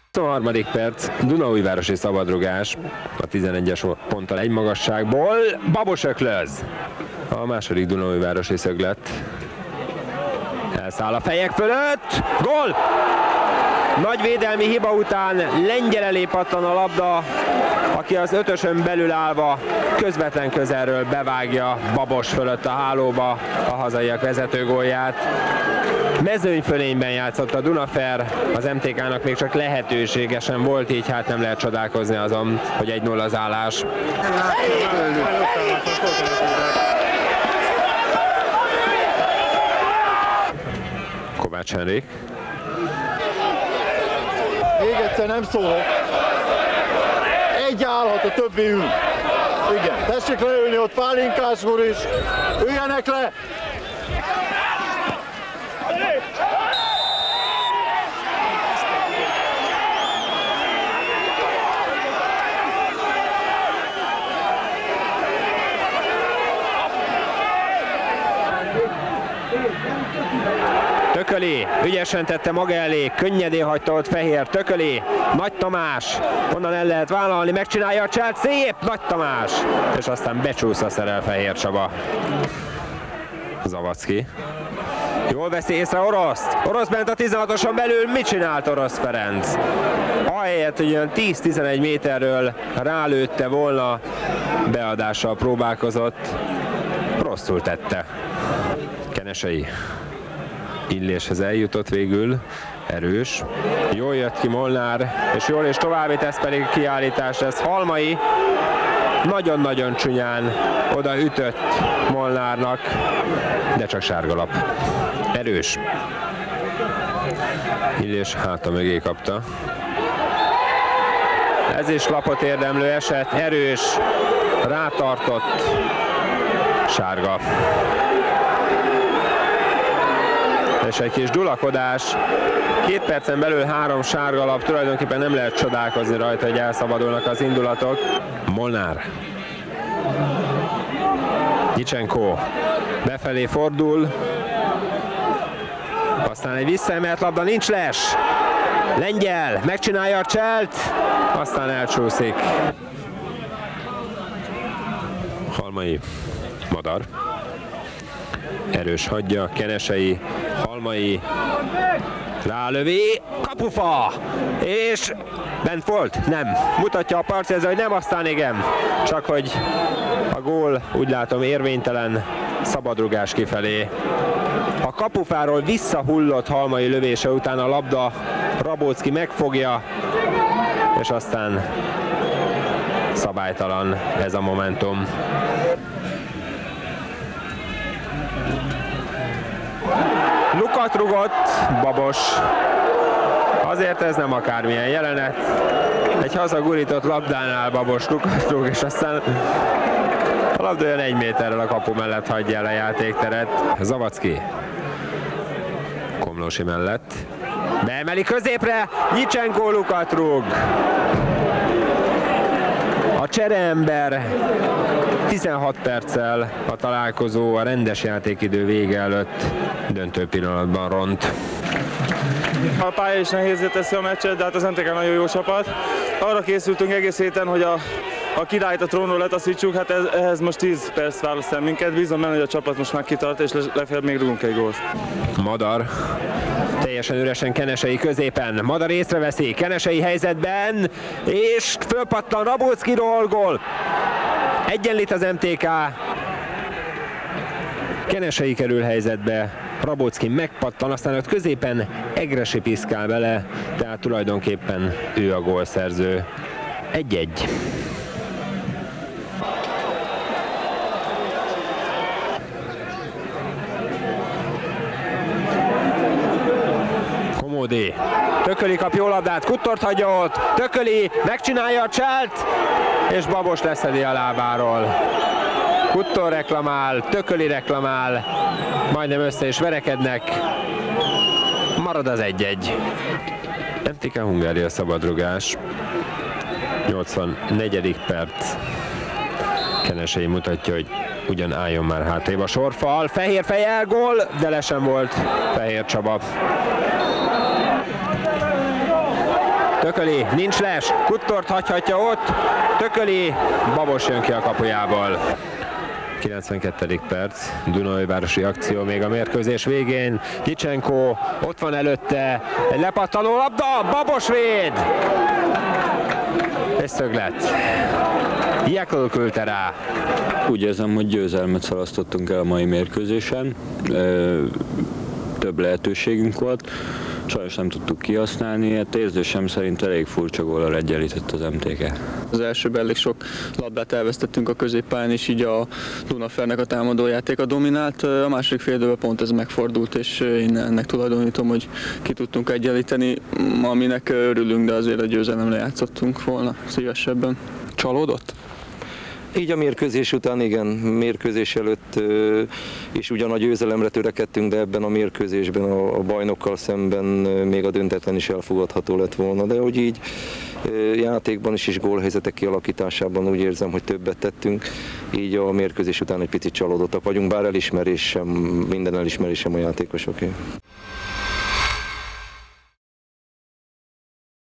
23. perc, Dunaújvárosi szabadrugás, a 11-es ponttal egy magasságból, Babos öklöz. A második Dunaújvárosi szöglet. Elszáll a fejek fölött, gól! Nagy védelmi hiba után lengyel elé pattan a labda, aki az ötösön belül állva közvetlen közelről bevágja Babos fölött a hálóba a hazaiak vezetőgólját. Mezőnyfölényben játszott a Dunafer, az MTK-nak még csak lehetősége sem volt, így hát nem lehet csodálkozni azon, hogy 1-0 az állás. Kovács Henrik. Még egyszer nem szólok. Egy állhat, a többi ül. Igen, tessék leülni ott Pálinkás úr is. Üljenek le! Tököli, ügyesen tette maga elé, könnyedén hagyta ott Fehér, Tököli, Nagy Tamás, onnan el lehet vállalni, megcsinálja a cselt, szép Nagy Tamás, és aztán becsúszva szerel Fehér Csaba. Zavacki. Jól veszi észre Oroszt, Orosz bent a 16-oson belül, mit csinált Orosz Ferenc? Ahelyett, hogy olyan 10-11 méterről rálőtte volna, beadással próbálkozott, rosszul tette. Kenesei. Illéshez eljutott végül, erős, jól jött ki Molnár, és jól és további tesz pedig kiállítás lesz. Halmai nagyon-nagyon csúnyán oda ütött Molnárnak, de csak sárgalap. Erős. Illés háta mögé kapta. Ez is lapot érdemlő eset, erős, rátartott, sárga. És egy kis dulakodás, 2 percen belül 3 sárgalap, tulajdonképpen nem lehet csodálkozni rajta, hogy elszabadulnak az indulatok. Molnár. Nyicsenko befelé fordul, aztán egy visszaemelt labda, nincs les. Lengyel megcsinálja a cselt, aztán elcsúszik. Halmai, Madar. Erős hagyja, Kenesei, Halmai, rálövi, kapufa, és bent volt? Nem. Mutatja a parcélző, hogy nem, aztán igen. Csak hogy a gól, úgy látom, érvénytelen, szabadrugás kifelé. A kapufáról visszahullott Halmai lövése után a labda Rabóczki megfogja, és aztán szabálytalan ez a momentum. Lukat rugott Babos. Azért ez nem akármilyen jelenet. Egy hazagurított labdánál Babos lukat rúg, és aztán a labda olyan 1 méterrel a kapu mellett hagyja el a játékteret. Zavacki. Komlósi mellett. Beemeli középre, Nyicsenko lukat rúg. A csereember 16 perccel a találkozó a rendes játékidő vége előtt döntő pillanatban ront. A pálya is nehézé teszi a meccset, de hát az MTK nagyon jó csapat. Arra készültünk egész héten, hogy a királyt a trónról letaszítsuk, hát ehhez most 10 perc választ el minket. Bízom benne, hogy a csapat most már kitart, és legfeljebb még rúgunk egy gólt. Madar. Teljesen üresen Kenesei középen. Madar észreveszi, Kenesei helyzetben, és fölpattan Rabóczkiról, gól. Egyenlít az MTK. Kenesei kerül helyzetbe, Rabóczki megpattan, aztán ott középen Egressy piszkál bele, tehát tulajdonképpen ő a gólszerző. 1-1. Komódi. Tököli kap jó labdát, Kuttort hagyja ott, Tököli megcsinálja a cselt, és Babos leszedi a lábáról. Kuttor reklamál, Tököli reklamál, majdnem össze is verekednek, marad az 1-1. MTK Hungária szabadrugás, 84. perc. Kenesei mutatja, hogy ugyan álljon már hátrébb a sorfal, Fehér fejjel, gól, de le sem volt Fehér Csaba. Tököli Tököli, nincs les, Kuttort hagyhatja ott, Tököli, Babos jön ki a kapujából. 92. perc, Dunaújvárosi akció még a mérkőzés végén, Nyicsenko, ott van előtte, egy lepattanó labda, Babos véd! És szöglet. Jekl küldte rá. Úgy érzem, hogy győzelmet szalasztottunk el a mai mérkőzésen. Több lehetőségünk volt, sajnos nem tudtuk kihasználni, hát érzésem szerint elég furcsa góllal egyenlített az MTK. Az elsőben elég sok labdát elvesztettünk a középpályán, és így a Dunafernek a támadójátéka dominált. A második fél időben pont ez megfordult, és én ennek tulajdonítom, hogy ki tudtunk egyenlíteni, aminek örülünk, de azért a győzelemre játszottunk volna szívesebben. Csalódott? Így a mérkőzés után, igen, mérkőzés előtt is ugyan a győzelemre törekedtünk, de ebben a mérkőzésben a bajnokkal szemben még a döntetlen is elfogadható lett volna. De hogy így játékban is és gólhelyzetek kialakításában úgy érzem, hogy többet tettünk, így a mérkőzés után egy picit csalódottak vagyunk, bár minden elismerésem a játékosoké.